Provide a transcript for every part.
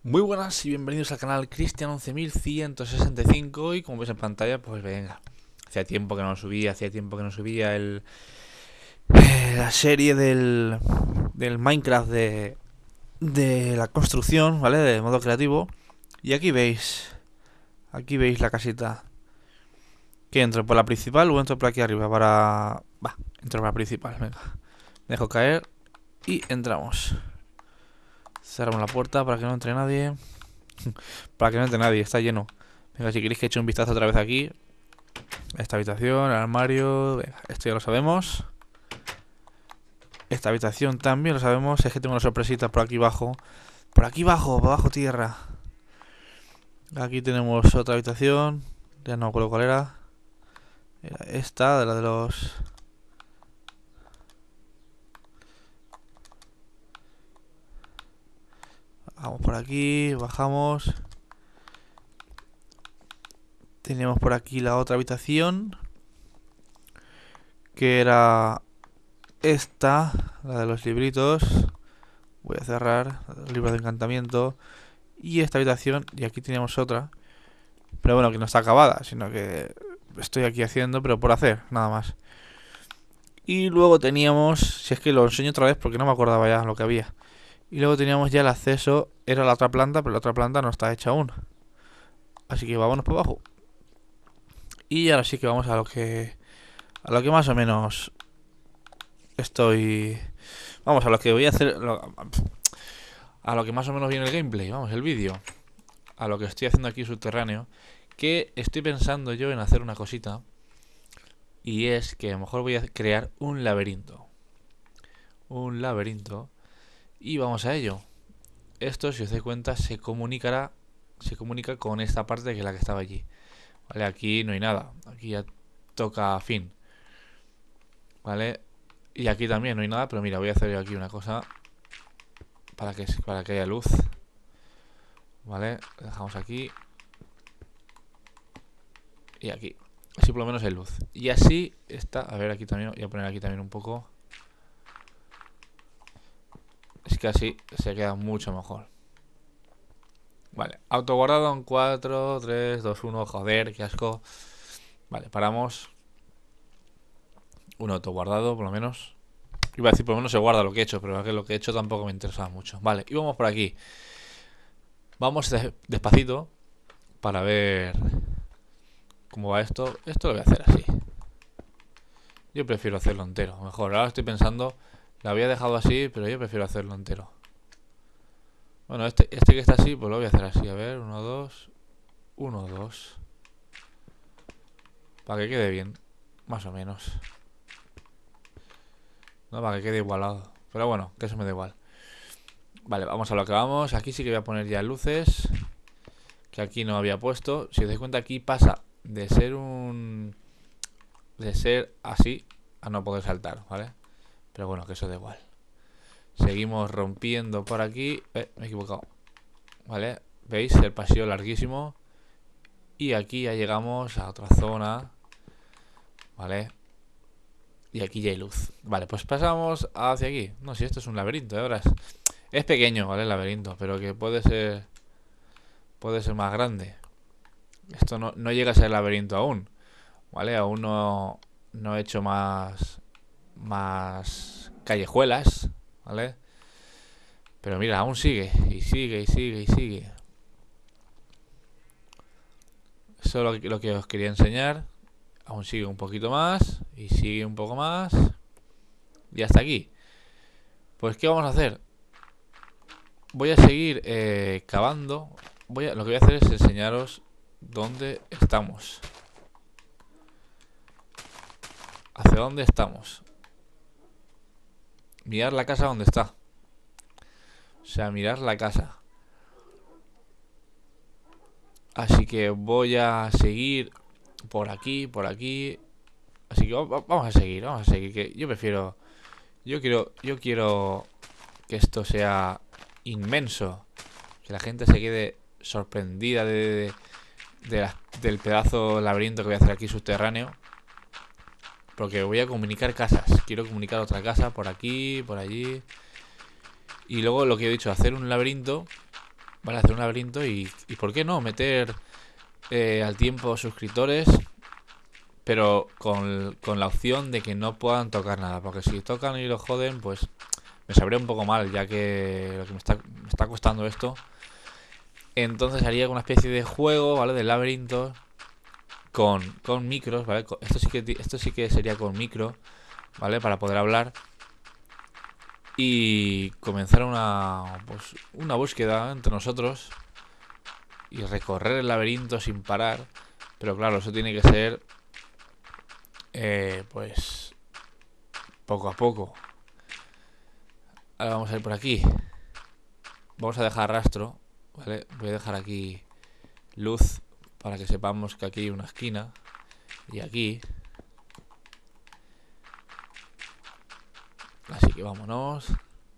Muy buenas y bienvenidos al canal Cristian11165 y como veis en pantalla, pues venga, hacía tiempo que no subía, la serie del Minecraft de la construcción, ¿vale? De modo creativo. Y aquí veis la casita. ¿Que entro por la principal o entro por aquí arriba para...? Va, entro por la principal, venga. Dejo caer y entramos. Cerramos la puerta para que no entre nadie. Para que no entre nadie, está lleno. Venga, si queréis que eche un vistazo otra vez aquí. Esta habitación, el armario. Venga, esto ya lo sabemos. Esta habitación también lo sabemos. Es que tengo una sorpresita por aquí abajo. Por aquí abajo, bajo tierra. Aquí tenemos otra habitación. Ya no me acuerdo cuál era. Era esta, de la de los... Vamos por aquí, bajamos. Tenemos por aquí la otra habitación, que era esta, la de los libritos. Voy a cerrar, libros de encantamiento. Y esta habitación, y aquí teníamos otra. Pero bueno, que no está acabada, sino que estoy aquí haciendo, pero por hacer, nada más. Y luego teníamos, si es que lo enseño otra vez porque no me acordaba ya lo que había. Y luego teníamos ya el acceso, era la otra planta, pero la otra planta no está hecha aún. Así que vámonos por abajo. Y ahora sí que vamos a lo que más o menos estoy... Vamos, a lo que voy a hacer... A lo que más o menos viene el gameplay, vamos, el vídeo. A lo que estoy haciendo aquí subterráneo. Que estoy pensando yo en hacer una cosita. Y es que a lo mejor voy a crear un laberinto. Un laberinto. Y vamos a ello. Esto, si os dais cuenta, se comunica con esta parte que es la que estaba allí. Vale, aquí no hay nada. Aquí ya toca fin. Vale. Y aquí también no hay nada, pero mira, voy a hacer yo aquí una cosa para que haya luz. Vale, lo dejamos aquí. Y aquí. Así por lo menos hay luz. Y así está. A ver, aquí también. Voy a poner aquí también un poco. Es que así se queda mucho mejor. Vale, autoguardado en 4, 3, 2, 1. Joder, qué asco. Vale, paramos. Un autoguardado, por lo menos. Iba a decir, por lo menos se guarda lo que he hecho, pero es que lo que he hecho tampoco me interesaba mucho. Vale, y vamos por aquí. Vamos despacito para ver cómo va esto. Esto lo voy a hacer así. Yo prefiero hacerlo entero. Mejor, ahora estoy pensando, lo había dejado así, pero yo prefiero hacerlo entero. Bueno, este que está así, pues lo voy a hacer así. A ver, 1, 2, 1, 2. Para que quede bien, más o menos. No, para que quede igualado. Pero bueno, que eso me da igual. Vale, vamos a lo que vamos. Aquí sí que voy a poner ya luces, que aquí no había puesto. Si os dais cuenta, aquí pasa de ser así a no poder saltar, ¿vale? Pero bueno, que eso da igual. Seguimos rompiendo por aquí. Me he equivocado. ¿Vale? ¿Veis? El pasillo larguísimo. Y aquí ya llegamos a otra zona. ¿Vale? Y aquí ya hay luz. Vale, pues pasamos hacia aquí. No, si esto es un laberinto, ahora es pequeño, ¿vale? El laberinto, pero que puede ser más grande. Esto no llega a ser laberinto aún, ¿vale? Aún no he hecho más callejuelas, ¿vale? Pero mira, aún sigue, y sigue, y sigue, y sigue. Eso es lo que os quería enseñar. Aún sigue un poquito más, y sigue un poco más. Y hasta aquí. Pues, ¿qué vamos a hacer? Voy a seguir cavando. Lo que voy a hacer es enseñaros dónde estamos. ¿Hacia dónde estamos? Mirar la casa donde está. O sea, mirar la casa. Así que voy a seguir por aquí, por aquí. Así que vamos a seguir, que yo prefiero... Yo quiero que esto sea inmenso. Que la gente se quede sorprendida del pedazo laberinto que voy a hacer aquí subterráneo. Porque voy a comunicar casas. Quiero comunicar otra casa por aquí, por allí. Y luego lo que he dicho, hacer un laberinto Vale, hacer un laberinto y ¿por qué no? Meter al tiempo suscriptores, pero con la opción de que no puedan tocar nada. Porque si tocan y lo joden, pues me sabría un poco mal, ya que lo que me está costando esto. Entonces haría una especie de juego, ¿vale? De laberinto con micros, ¿vale? Esto sí que sería con micro, ¿vale? Para poder hablar y comenzar pues, una búsqueda entre nosotros y recorrer el laberinto sin parar. Pero claro, eso tiene que ser, pues, poco a poco. Ahora vamos a ir por aquí. Vamos a dejar rastro, ¿vale? Voy a dejar aquí luz para que sepamos que aquí hay una esquina. Y aquí. Así que vámonos.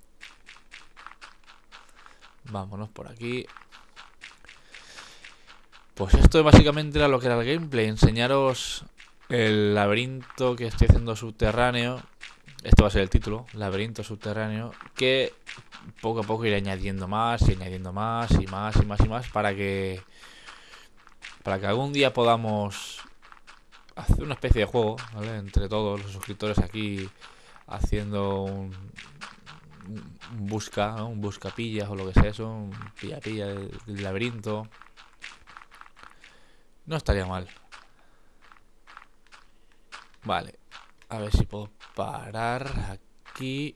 Vámonos por aquí. Pues esto básicamente era lo que era el gameplay. Enseñaros el laberinto que estoy haciendo subterráneo. Esto va a ser el título, laberinto subterráneo. Que poco a poco iré añadiendo más y añadiendo más y más y más y más para que algún día podamos hacer una especie de juego, ¿vale? Entre todos los suscriptores aquí haciendo un busca, ¿no? Un buscapillas o lo que sea eso, un pilla-pilla del laberinto. No estaría mal. Vale, a ver si puedo parar aquí.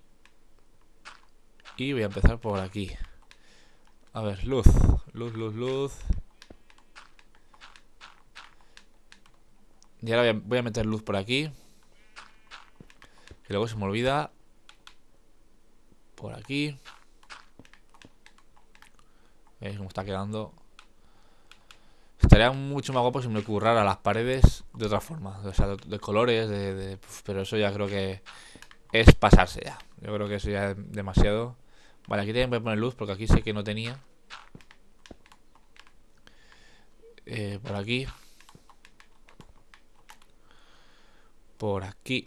Y voy a empezar por aquí. A ver, luz, luz, luz, luz. Y ahora voy a meter luz por aquí. Que luego se me olvida. Por aquí. ¿Veis cómo está quedando? Estaría mucho más guapo si me currara las paredes de otra forma. O sea, de colores, pero eso ya creo que es pasarse ya. Yo creo que eso ya es demasiado. Vale, aquí también voy a poner luz porque aquí sé que no tenía. Por aquí. Por aquí.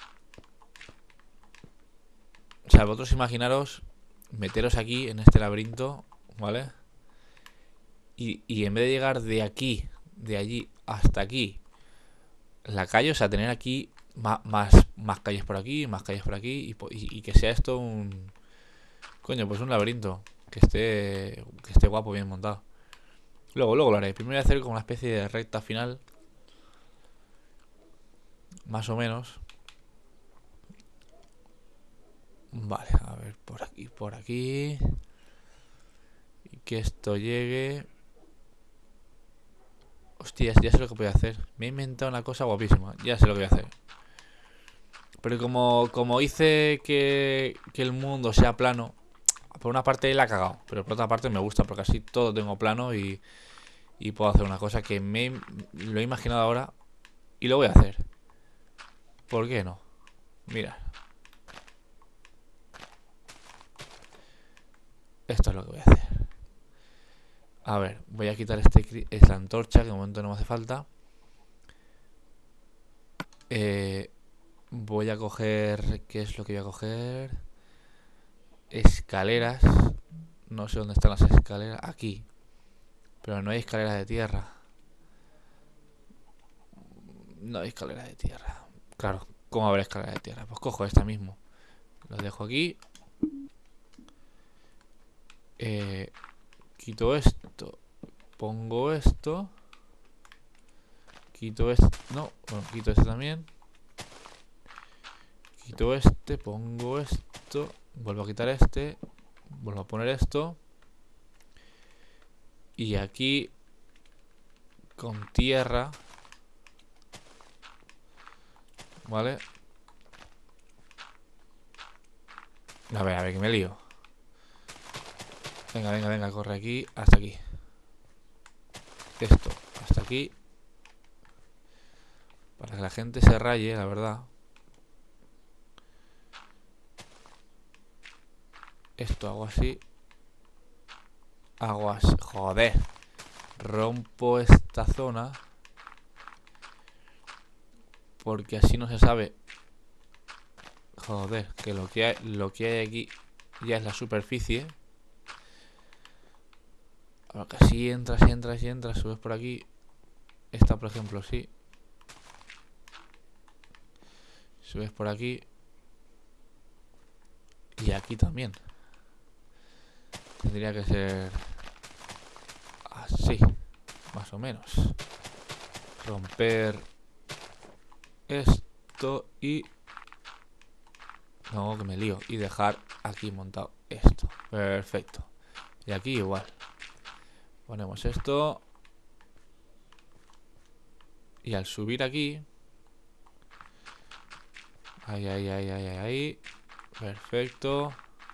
O sea, vosotros imaginaros meteros aquí en este laberinto, ¿vale? Y en vez de llegar de aquí, de allí hasta aquí, la calle, o sea, tener aquí más calles por aquí, más calles por aquí y que sea esto un... Coño, pues un laberinto que esté guapo, bien montado. Luego lo haré. Primero voy a hacer como una especie de recta final. Más o menos. Vale, a ver, por aquí, por aquí. Y que esto llegue. Hostias, ya sé lo que voy a hacer. Me he inventado una cosa guapísima. Ya sé lo que voy a hacer. Pero como hice que el mundo sea plano, por una parte la he cagado. Pero por otra parte me gusta porque así todo tengo plano y puedo hacer una cosa que lo he imaginado ahora y lo voy a hacer. ¿Por qué no? Mira. Esto es lo que voy a hacer. A ver, voy a quitar es la antorcha, que de momento no me hace falta. Voy a coger... ¿Qué es lo que voy a coger? Escaleras. No sé dónde están las escaleras. Aquí. Pero no hay escaleras de tierra. No hay escaleras de tierra. Claro, ¿cómo habrá escaleras de tierra? Pues cojo esta mismo. Lo dejo aquí. Quito esto. Pongo esto. Quito esto. No, bueno, quito este también. Quito este, pongo esto. Vuelvo a quitar este. Vuelvo a poner esto. Y aquí con tierra. ¿Vale? A ver, que me lío. Venga, venga, venga, corre aquí. Hasta aquí. Esto, hasta aquí. Para que la gente se raye, la verdad. Esto hago así. Hago así. Joder. Rompo esta zona. Porque así no se sabe. Joder, que lo que hay aquí ya es la superficie. A ver, que si entras, si entras, si entras, subes por aquí. Esta, por ejemplo, sí. Subes por aquí. Y aquí también. Tendría que ser así, más o menos. Romper esto y... No, que me lío. Y dejar aquí montado esto. Perfecto. Y aquí igual. Ponemos esto. Y al subir aquí... Ahí, ahí, ahí, ahí, ahí. Perfecto.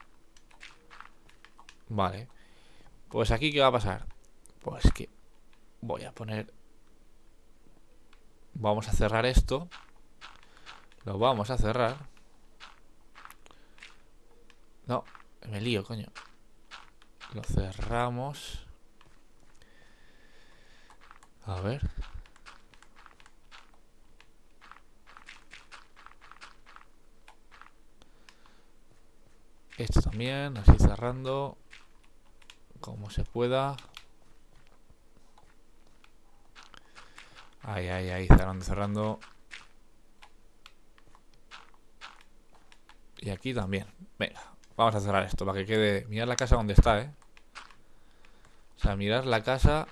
Vale. Pues aquí, ¿qué va a pasar? Pues que voy a poner... Vamos a cerrar esto. Lo vamos a cerrar. No, me lío, coño. Lo cerramos. A ver. Esto también, así cerrando. Como se pueda. Ahí, ahí, ahí, cerrando, cerrando. Y aquí también. Venga, vamos a cerrar esto para que quede... Mirad la casa donde está, ¿eh? O sea, mirad la casa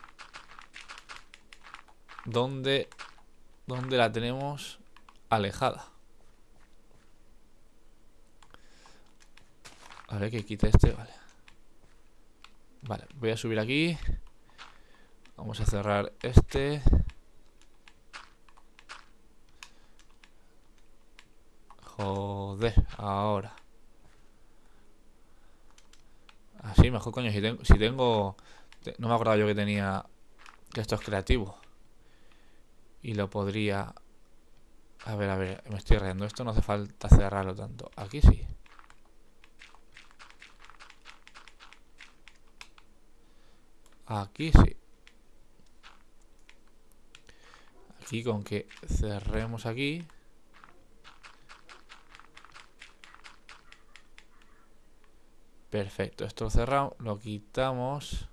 donde la tenemos alejada. A ver, que quite este, vale. Vale, voy a subir aquí. Vamos a cerrar este. Joder, ahora. Así, mejor, coño, si tengo... No me acordaba yo que tenía... Que esto es creativo. Y lo podría... A ver, me estoy rayando. Esto no hace falta cerrarlo tanto. Aquí sí. Aquí sí. Aquí con que cerremos aquí. Perfecto. Esto lo cerramos. Lo quitamos.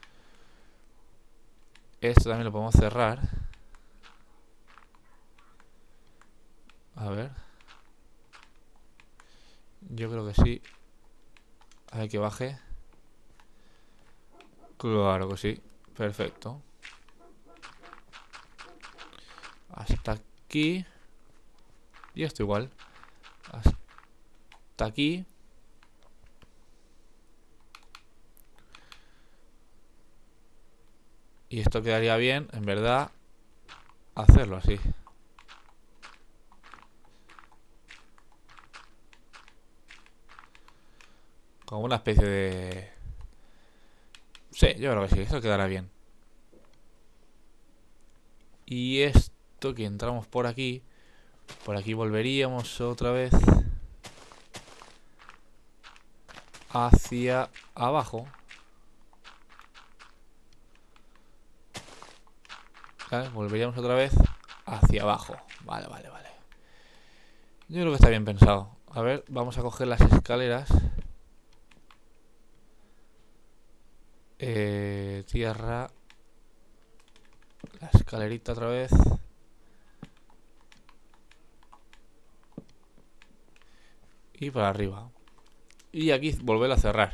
Esto también lo podemos cerrar. A ver. Yo creo que sí. A ver que baje. Claro que sí. Perfecto. Hasta aquí. Y esto igual. Hasta aquí. Y esto quedaría bien, en verdad, hacerlo así. Como una especie de... Sí, yo creo que sí, esto quedará bien. Y esto que entramos por aquí volveríamos otra vez hacia abajo. ¿Vale? Volveríamos otra vez hacia abajo. Vale, vale, vale. Yo creo que está bien pensado. A ver, vamos a coger las escaleras. Tierra. La escalerita otra vez. Y para arriba. Y aquí volver a cerrar.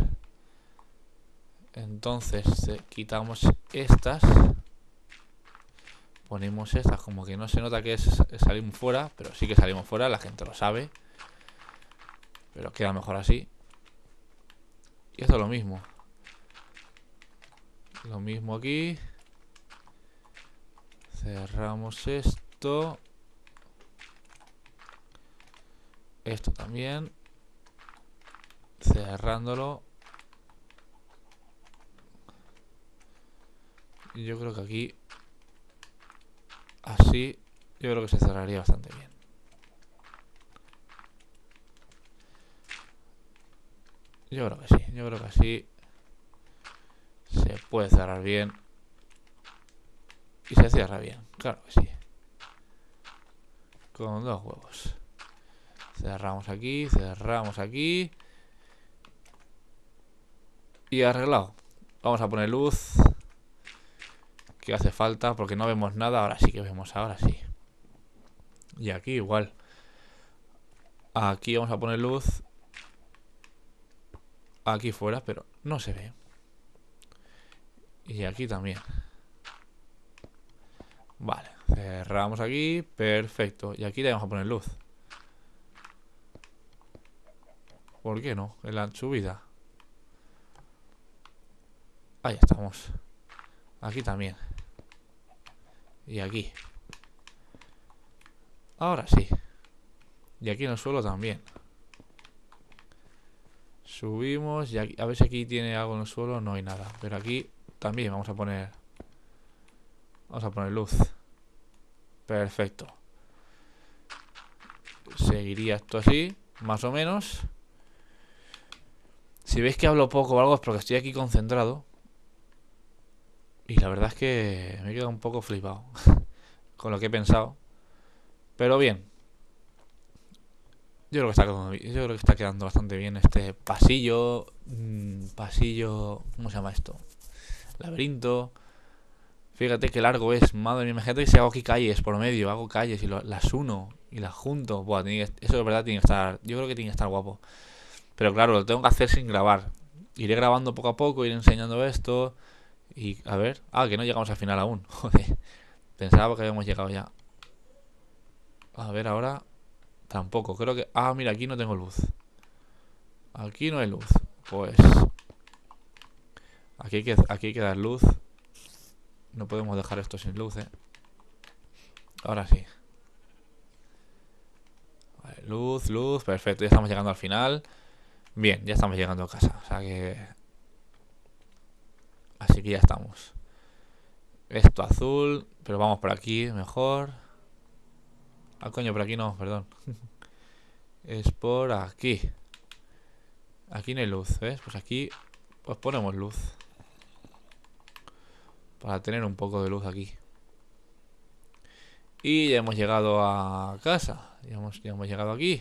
Entonces quitamos estas. Ponemos estas, como que no se nota que salimos fuera, pero sí que salimos fuera, la gente lo sabe. Pero queda mejor así. Y esto es lo mismo. Lo mismo aquí. Cerramos esto. Esto también. Cerrándolo. Y yo creo que aquí... Así, yo creo que se cerraría bastante bien. Yo creo que sí, yo creo que así se puede cerrar bien. Y se cierra bien, claro que sí. Con dos huevos. Cerramos aquí, cerramos aquí. Y arreglado. Vamos a poner luz. Que hace falta porque no vemos nada. Ahora sí que vemos, ahora sí. Y aquí igual. Aquí vamos a poner luz. Aquí fuera, pero no se ve. Y aquí también. Vale, cerramos aquí. Perfecto. Y aquí le vamos a poner luz. ¿Por qué no? En la subida. Ahí estamos. Aquí también. Y aquí. Ahora sí. Y aquí en el suelo también. Subimos y aquí, a ver si aquí tiene algo en el suelo. No hay nada. Pero aquí también vamos a poner luz. Perfecto. Seguiría esto así, más o menos. Si veis que hablo poco o algo es porque estoy aquí concentrado. Y la verdad es que me he quedado un poco flipado con lo que he pensado. Pero bien. Yo creo que está quedando bastante bien este pasillo. Pasillo. ¿Cómo se llama esto? Laberinto. Fíjate qué largo es. Madre mía, imagínate que si hago aquí calles por medio. Hago calles y las uno y las junto. Buah, eso de verdad tiene que estar. Yo creo que tiene que estar guapo. Pero claro, lo tengo que hacer sin grabar. Iré grabando poco a poco, iré enseñando esto. Y a ver. Ah, que no llegamos al final aún. Joder. Pensaba que habíamos llegado ya. A ver ahora. Tampoco, creo que... Ah, mira, aquí no tengo luz. Aquí no hay luz. Pues... Aquí hay que dar luz. No podemos dejar esto sin luz, Ahora sí. Vale, luz, perfecto. Ya estamos llegando al final. Bien, ya estamos llegando a casa. O sea que... Así que ya estamos. Esto azul. Pero vamos por aquí, mejor. Ah, coño, por aquí no, perdón. Es por aquí. Aquí no hay luz, ¿ves? Pues aquí pues ponemos luz. Para tener un poco de luz aquí. Y ya hemos llegado a casa. Ya hemos llegado aquí.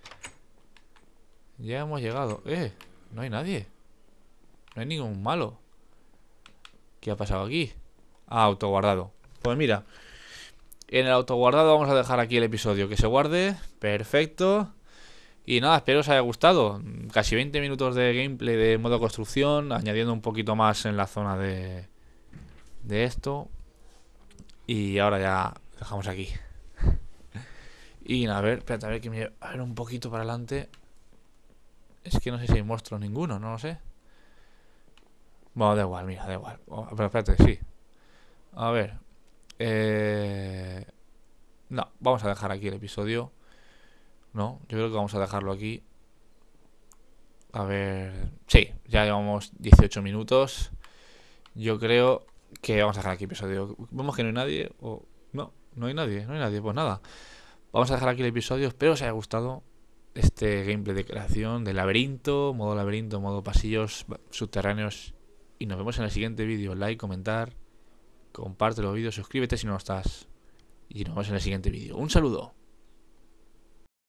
Ya hemos llegado. No hay nadie. No hay ningún malo. ¿Qué ha pasado aquí? Ah, autoguardado. Pues mira, en el autoguardado vamos a dejar aquí el episodio. Que se guarde. Perfecto. Y nada, espero os haya gustado. Casi 20 minutos de gameplay de modo construcción. Añadiendo un poquito más en la zona de esto. Y ahora ya dejamos aquí. Y nada, a ver, espérate, a ver un poquito para adelante. Es que no sé si hay monstruos ninguno, no lo sé. Bueno, da igual, mira, da igual. Pero espérate, sí. A ver. No, vamos a dejar aquí el episodio. No, yo creo que vamos a dejarlo aquí. A ver... Sí, ya llevamos 18 minutos. Yo creo que vamos a dejar aquí el episodio. Vemos que no hay nadie. O... No, no hay nadie, no hay nadie. Pues nada. Vamos a dejar aquí el episodio. Espero os haya gustado este gameplay de creación de laberinto, modo pasillos subterráneos. Y nos vemos en el siguiente vídeo. Like, comentar, comparte los vídeos, suscríbete si no lo estás. Y nos vemos en el siguiente vídeo. Un saludo.